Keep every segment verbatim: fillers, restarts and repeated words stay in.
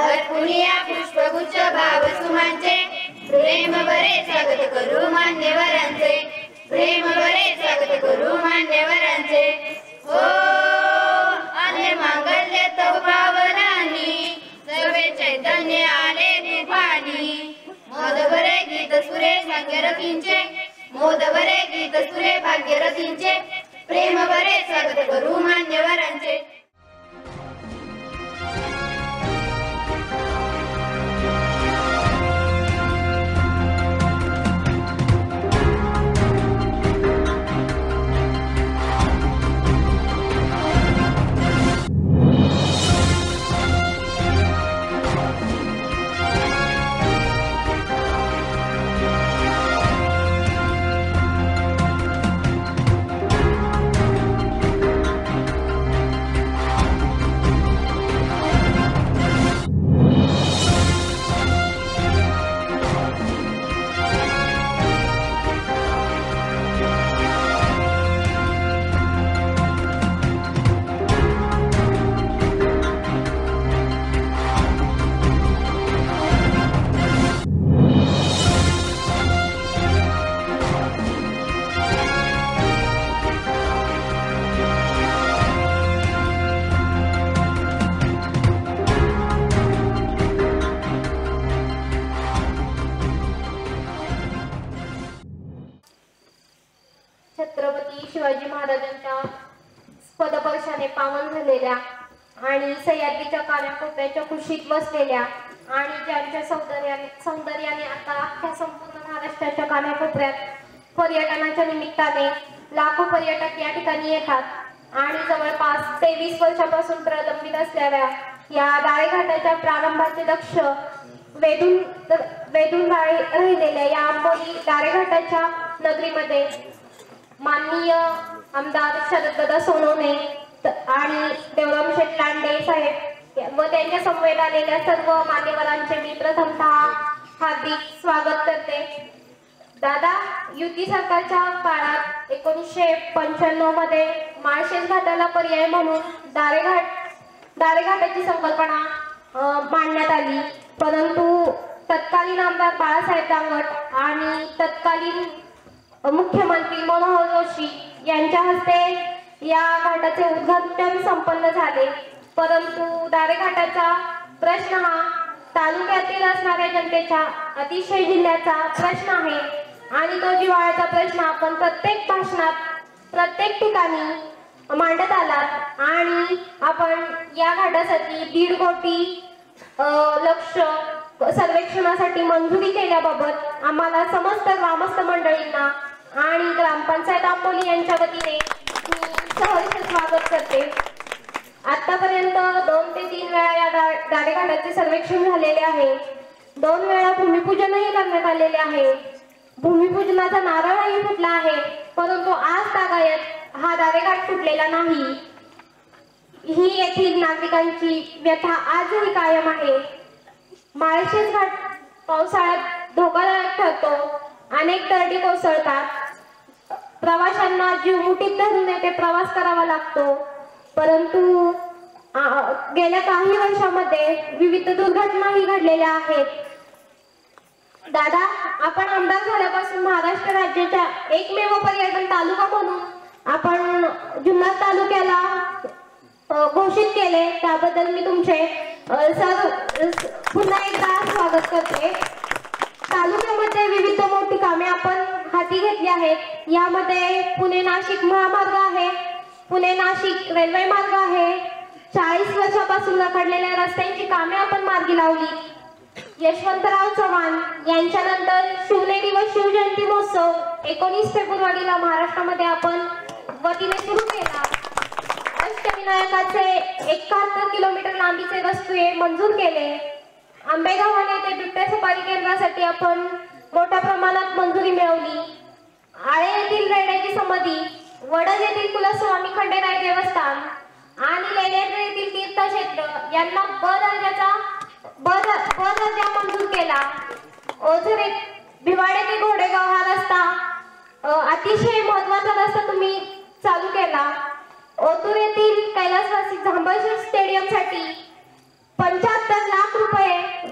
अर्पुनिया पुष्पगुच्छ भावसुमांचे प्रेम बरे स्वागत करू मान्यवरांचे प्रेम बरे स्वागत करू मान्यवरांचे हो आले मांगल्य तव पावनानी सर्वे चैतन्य आले तुफानी मोद बरे गीत सुरे भाग्यरथींचे मोद बरे गीत सुरे भाग्यरथींचे प्रेम बरे स्वागत करू मान्यवरांचे। छत्रपती शिवाजी महाराजांच्या पदस्पर्शाने पावन झालेल्या आणि सह्याद्रीच्या कानाकोपऱ्याच्या कुशीत बसलेल्या आणि ज्यांच्या सौंदर्याने सौंदर्याने आता अख्ख्या संपूर्ण महाराष्ट्राच्या कानाकोपऱ्यात पर्यटनाच्या निमित्ताने लाखो पर्यटक या ठिकाणी येतात आणि जवळपास तेवीस वर्षापासून प्रलंबित असलेल्या या दारेघाटाच्या प्रारंभाचे लक्ष वेधून वेधून राहिलेल्या या आंबोली दारेघाटाच्या नगरीमध्ये माननीय आमदार शरददादा सोनवणे आणि देवराम शेठ लांडे साहेब व त्यांच्या समवेत आलेल्या सर्व मान्यवरांचे मी प्रथमतः हार्दिक स्वागत करते। दादा, युती सरकारच्या काळात एकोणीसशे पंच्याण्णव मध्ये माळशेज घाटाला पर्याय म्हणून दारेघाट दारेघाटाची संकल्पना मांडण्यात आली, परंतु तत्कालीन आमदार बाळासाहेब दांगट आणि तत्कालीन मुख्यमंत्री मनोहर जोशी यांच्या हस्ते या घाटाचे उद्घाटन संपन्न झाले, परंतु दारेघाटाचा प्रश्न हा तालुक्यातील असणाऱ्या जनतेच्या अतिशय जिल्ह्याचा प्रश्न आहे आणि तो जिव्हाळ्याचा प्रश्न आपण प्रत्येक भाषणात प्रत्येक ठिकाणी मांडत आलात आणि आपण या घाटासाठी दीड कोटी लक्ष सर्वेक्षणासाठी मंजुरी केल्याबाबत आम्हाला समस्त ग्रामस्थ मंडळींना आणि ग्रामपंचायत आंबोली यांच्या वतीने मी सहर्ष स्वागत करते। आतापर्यंत दोन ते तीन वेळा या दारेघाटाचे सर्वेक्षण झालेले आहे, दोन वेळा भूमिपूजनही करण्यात आलेले आहे, भूमिपूजनाचा नारळही फुटला आहे, परंतु आज तागायत हा दारेघाट फुटलेला नाही। ही येथील नागरिकांची व्यथा आजही कायम आहे। माळशेज घाट पावसाळ्यात धोकादायक ठरतो, अनेक दरडी कोसळतात, प्रवाशांना जीव मुठीत धरून येथे प्रवास करावा लागतो, परंतु गेल्या काही वर्षांमध्ये विविध दुर्घटनाही घडलेल्या आहेत। दादा, आपण आमदार झाल्यापासून महाराष्ट्र राज्याच्या एकमेव पर्यटन तालुका म्हणून आपण जुन्नर तालुक्याला घोषित केले, त्याबद्दल मी तुमचे सर पुन्हा एकदा स्वागत करते। तालुक्यामध्ये विविध मोठी कामे आपण हाती घेतली आहेत, यामध्ये पुणे नाशिक महामार्ग आहे, पुणे नाशिक रेल्वे मार्ग आहे, चाळीस वर्षापासून रखडलेल्या रस्त्यांची कामे आपण मार्गी लावली, यशवंतराव चव्हाण यांच्यानंतर शिवनेरी व शिवजयंती महोत्सव एकोणीस फेब्रुवारीला महाराष्ट्रामध्ये आपण वतीने सुरू केला, अष्टविनायकाचे एकाहत्तर किलोमीटर लांबीचे रस्ते मंजूर केले, आंबेगाव येथे बिबट्या सफारी केंद्रासाठी आपण मोठ्या प्रमाणात मंजुरी मिळवली, आळे येथील रेड्याची समाधी, वडद येथील कुलस्वामी खंडेराय देवस्थान आणि लेलेंद्र येथील तीर्थक्षेत्र यांना ब दर्जाचा ब दर्जा मंजूर केला। ओझर भिवाडे ते घोडेगाव हा रस्ता अतिशय महत्त्वाचा रस्ता तुम्ही चालू केला। ओतूर येथील कैलासवासी झांबळशेठ स्टेडियम साठी पंच्याहत्तर लाख रुपये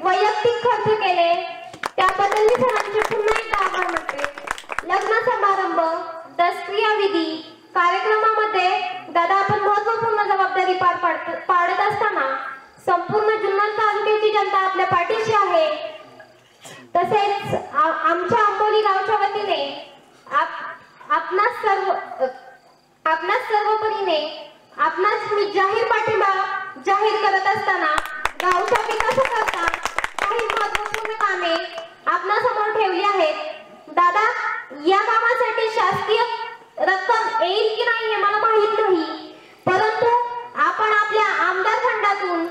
वैयक्तिक खर्च केले त्याबद्दल मी सरांचे पुन्हा एकदा आभार मानते। लग्न समारंभ, दसक्रिया विधी कार्यक्रमामध्ये दादा आपण महत्वपूर्ण जबाबदारी पार पाडत पाडत असताना संपूर्ण जुन्नर तालुक्याची जनता आपल्या पाठीशी आहे। तसेच आमच्या आंबोली गावच्या वतीने आपणास सर्व आपणास सर्वपरीने आपणास मी जाहीर पाठिंबा जाहीर करत असताना गावच्या विकासाकरता काही महत्वपूर्ण कामे आपणासमोर ठेवली आहेत। दादा, या कामासाठी शासकीय रक्कम येईल की नाही हे मला माहित नाही, परंतु आपण आपल्या आमदार फंडातून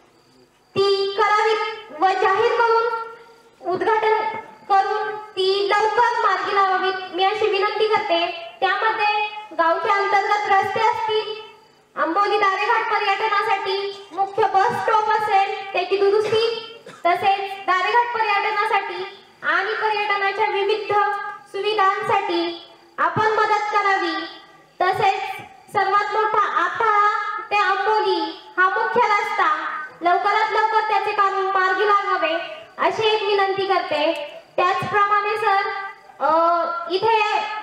ती करावी व जाहीर करून उद्घाटन करून ती लवकर मार्गी लावावी मी अशी विनंती करते। त्यामध्ये गावच्या अंतर्गत रस्ते असतील, आंबोली दारेघाट पर्यटनासाठी मुख्य बस स्टॉप असेल त्याची दुरुस्ती, तसेच दारेघाट पर्यटनासाठी आणि पर्यटनाच्या विविध सुविधांसाठी आपण मदत करावी। तसेच सर्वात मोठा आठाळा ते आंबोली हा मुख्य रस्ता लवकरात लवकर त्याचे काम मार्गी लागावे अशी एक विनंती करते। त्याचप्रमाणे सर इथे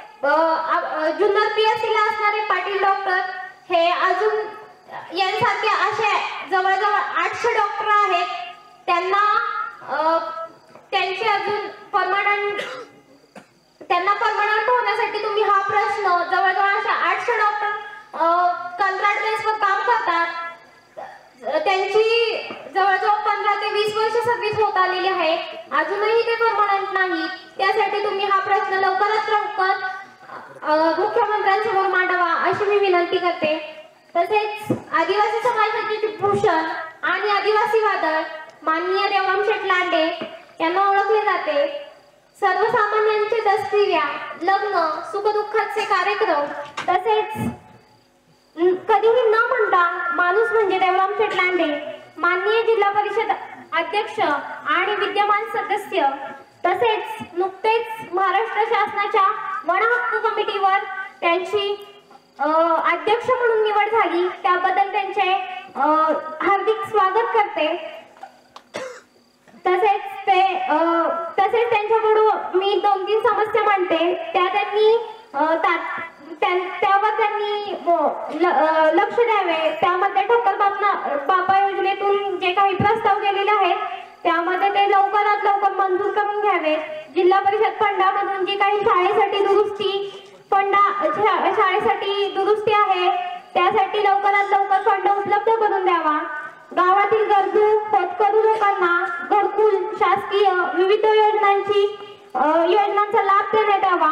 जुन्नर पीएससीला असणारे पाटील डॉक्टर हे अजून यांसारखे असे जवळजवळ आठशे डॉक्टर आहेत, त्यांना त्यांचे अजून परमनंट त्यांना परमनंट होण्यासाठी तुम्ही हा प्रश्न जवळजवळ अशा आठशे डॉक्टर कंत्राट बेसवर काम करतात, त्यांची जवळजवळ पंधरा ते वीस वर्ष सर्व्हिस होत आलेली आहे, अजूनही ते परमनंट नाही। त्यासाठी तुम्ही हा प्रश्न लवकरात लवकर मुख्यमंत्र्यांसमोर मांडावा अशी मी विनंती करते। तसेच आदिवासी समाजाचे भूषण आणि आदिवासी वादळ माननीय देवराम शेठ लांडे यांना ओळखले जाते। सर्वसामान्यांचे दसक्रिया, लग्न, सुखदुःखाचे कार्यक्रम तसेच कधीही न म्हणता माणूस म्हणजे देवराम शेठ लांडे माननीय जिल्हा परिषद अध्यक्ष आणि विद्यमान सदस्य, तसेच नुकतेच महाराष्ट्र शासनाच्या वन हक्क कमिटीवर त्यांची अध्यक्ष म्हणून निवड झाली, त्याबद्दल त्यांचे हार्दिक स्वागत करते। तसेच ते तसेच त्यांच्याकडून मी दोन तीन समस्या मांडते, त्या त्यांनी त्यावर त्यांनी लक्ष द्यावे। त्यामध्ये ठक्कर बापा योजनेतून जे काही प्रस्ताव गेलेले आहेत त्यामध्ये ते लवकरात लवकर मंजूर करून घ्यावे। जिल्हा परिषद फंडामधून जी काही शाळेसाठी दुरुस्ती फंडा शाळेसाठी दुरुस्ती आहे त्यासाठी लवकरात लवकर फंड उपलब्ध करून द्यावा। गावातील गरजू होतकरू लोकांना घरकुल, शासकीय विविध योजनांची योजनांचा लाभ देण्यात यावा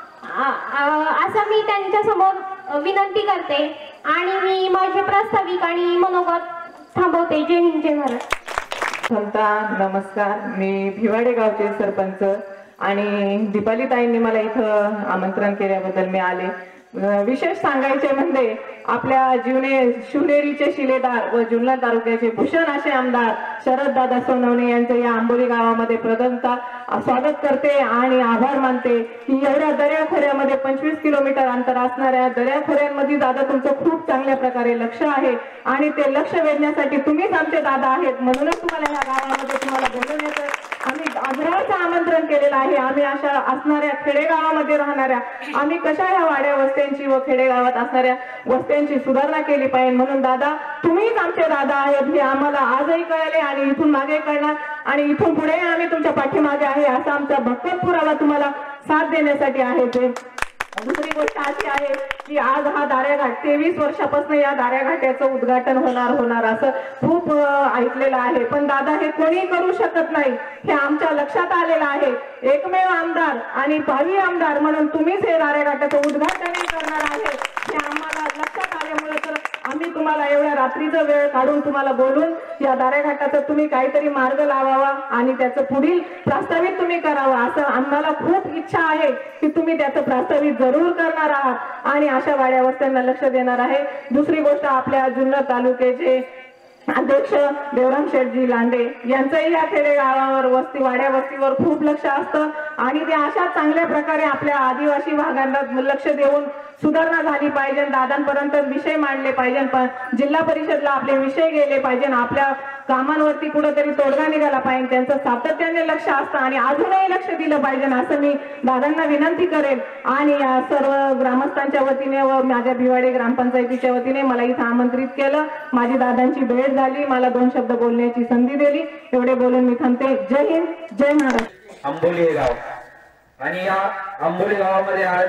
असं मी त्यांच्या समोर विनंती करते आणि मी माझे प्रास्ताविक आणि मनोगत थांबवते। जय हिंद, जय महाराष्ट्र। संता नमस्कार, मी भिवाडे गावचे सरपंच आणि दीपाली ताईंनी मला इथं आमंत्रण केल्याबद्दल मी आले। विशेष सांगायचे म्हणजे आपल्या जीवने शिवनेरीचे शिलेदार व जुन्नर तालुक्याचे भूषण असे आमदार शरददादा सोनवणे यांचे या आंबोली गावामध्ये प्रथमतः स्वागत करते आणि आभार मानते की एवढ्या दऱ्याखोऱ्यामध्ये पंचवीस किलोमीटर अंतर असणाऱ्या दऱ्याखोऱ्यांमध्ये दादा तुमचं खूप चांगल्या प्रकारे लक्ष आहे आणि ते लक्ष वेधण्यासाठी तुम्हीच आमचे दादा आहेत, म्हणूनच तुम्हाला या गावामध्ये तुम्हाला बोलवण्याचं आम्ही आग्रहाचं आमंत्रण केलेलं आहे। आम्ही अशा असणाऱ्या खेडेगावामध्ये राहणाऱ्या आम्ही कशा ह्या वाड्या वस्त्यांची व खेडेगावात असणाऱ्या वस्त्यांची सुधारणा केली पाहिजे, म्हणून दादा तुम्हीच आमचे दादा आहेत हे आम्हाला आजही कळले आणि इथून मागे कळणार आणि इथून पुढे आम्ही तुमच्या पाठीमागे आहे असा आमचा भक्कम पुरावा तुम्हाला साथ देण्यासाठी आहे। ते दुसरी गोष्ट अशी आहे की आज हा दाऱ्याघाट तेवीस वर्षापासून या दाऱ्याघाटाचं उद्घाटन होणार होणार असं खूप ऐकलेलं आहे, पण दादा हे कोणी करू शकत नाही हे आमच्या लक्षात आलेलं आहे। एकमेव आमदार आणि भावी आमदार म्हणून तुम्हीच हे दाऱ्याघाटाचं उद्घाटन करणार आहे हे आम्हाला लक्षात आल्यामुळे तर आम्ही तुम्हाला एवढ्या रात्रीचा वेळ काढून तुम्हाला बोलून या दाऱ्याघाटाचा तुम्ही काहीतरी मार्ग लावावा आणि त्याचं पुढील प्रास्ताविक तुम्ही करावं असं आम्हाला खूप इच्छा आहे की तुम्ही त्याचं प्रास्ताविक जरूर करणार आहात आणि अशा वाड्या वस्त्यांना लक्ष देणार आहे। दुसरी गोष्ट आपल्या जुन्नर तालुक्याचे अध्यक्ष देवराम शेठजी लांडे यांचंही या खेडेगावावर वस्ती वाड्या वस्तीवर खूप लक्ष असतं आणि ते अशा चांगल्या प्रकारे आपल्या आदिवासी भागांना लक्ष देऊन सुधारणा झाली पाहिजे, दादांपर्यंत विषय मांडले पाहिजे, पण जिल्हा परिषदला आपले विषय गेले पाहिजे, आपल्या कामांवरती कुठेतरी तोडगा निघाला पाहिजे, त्यांचं सातत्याने लक्ष असतं आणि अजूनही लक्ष दिलं पाहिजे असं मी दादांना विनंती करेल. आणि या सर्व ग्रामस्थांच्या वतीने व माझ्या भिवाडे ग्रामपंचायतीच्या वतीने मला इथं आमंत्रित केलं. माझी दादांची भेट झाली, मला दोन शब्द बोलण्याची संधी दिली. एवढे बोलून मी थांबते. जय हिंद, जय महाराष्ट्र. आंबोली हे गाव आणि या आंबोली गावामध्ये आज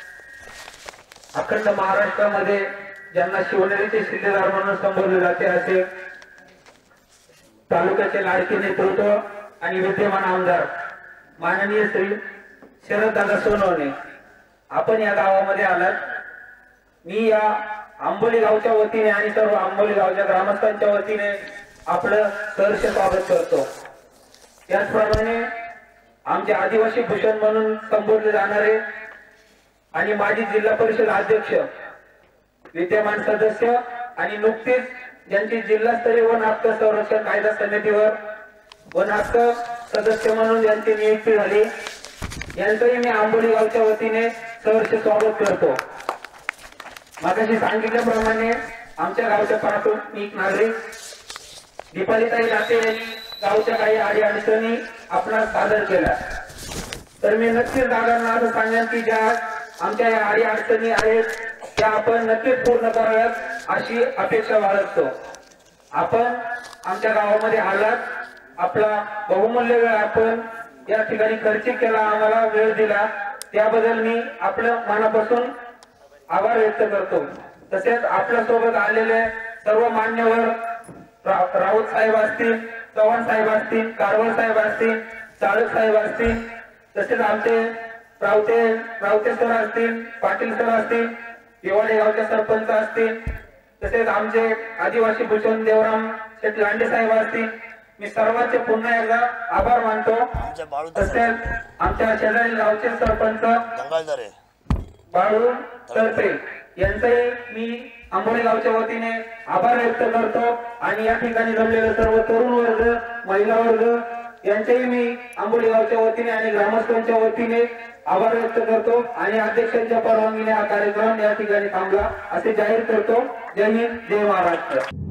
अखंड महाराष्ट्रामध्ये ज्यांना शिवनेरीचे शिल्लेदार म्हणून संबोधले जाते असे तालुक्याचे लाडके नेतृत्व आणि विद्यमान आमदार माननीय श्री शरददादा सोनवणे आपण या गावामध्ये आलात. मी या आंबोली गावच्या वतीने आणि सर्व आंबोली गावच्या ग्रामस्थांच्या वतीने आपलं सहर्ष स्वागत करतो. त्याचप्रमाणे आमचे आदिवासी भूषण म्हणून संबोधले जाणारे आणि माजी जिल्हा परिषद अध्यक्ष, विद्यमान सदस्य आणि नुकतीच ज्यांची जिल्हास्तरीय वन हक्क संरक्षण कायदा समितीवर वन हक्क सदस्य म्हणून ज्यांची नियुक्ती झाली, यांचंही मी आंबोली गावच्या वतीने सहर्ष स्वागत करतो. मागाशी सांगितल्याप्रमाणे आमच्या गावच्या प्राथमिक नागरिक दीपालीताई लाटे यांनी गावच्या काही अडी अडचणी आपणास सादर केल्या. तर मी नक्कीच दादांना असं सांगेन की ज्या आमच्या या अडी अडचणी आहेत त्या आपण नक्कीच पूर्ण कराव्यात अशी अपेक्षा बाळगतो. आपण आमच्या गावामध्ये आलात, आपला बहुमूल्य वेळ आपण या ठिकाणी खर्च केला, आम्हाला वेळ दिला, त्याबद्दल मी आपलं मनापासून आभार व्यक्त करतो. तसेच आपल्या सोबत आलेले सर्व मान्यवर राऊत साहेब असतील, चव्हाण साहेब असतील, कारवळ साहेब असतील, चाळक साहेब असतील, तसेच आमचे रावते रावते सर असतील, पाटील सर असतील, भिवाडे गावचे सरपंच असतील, तसेच आमचे आदिवासी भूषण देवराम शेठ लांडे साहेब असतील, मी सर्वांचे पुन्हा एकदा आभार मानतो. तसेच आमच्या शेजारी गावचे सरपंच बाळू तरपे यांचाही मी आंबोली गावच्या वतीने आभार व्यक्त करतो. आणि या ठिकाणी जमलेले सर्व तरुण वर्ग, महिला वर्ग यांचेही मी आंबोली गावच्या वतीने आणि ग्रामस्थांच्या वतीने आभार व्यक्त करतो. आणि अध्यक्षांच्या परवानगीने हा कार्यक्रम या ठिकाणी थांबला असे जाहीर करतो. जय हिंद, जय महाराष्ट्र.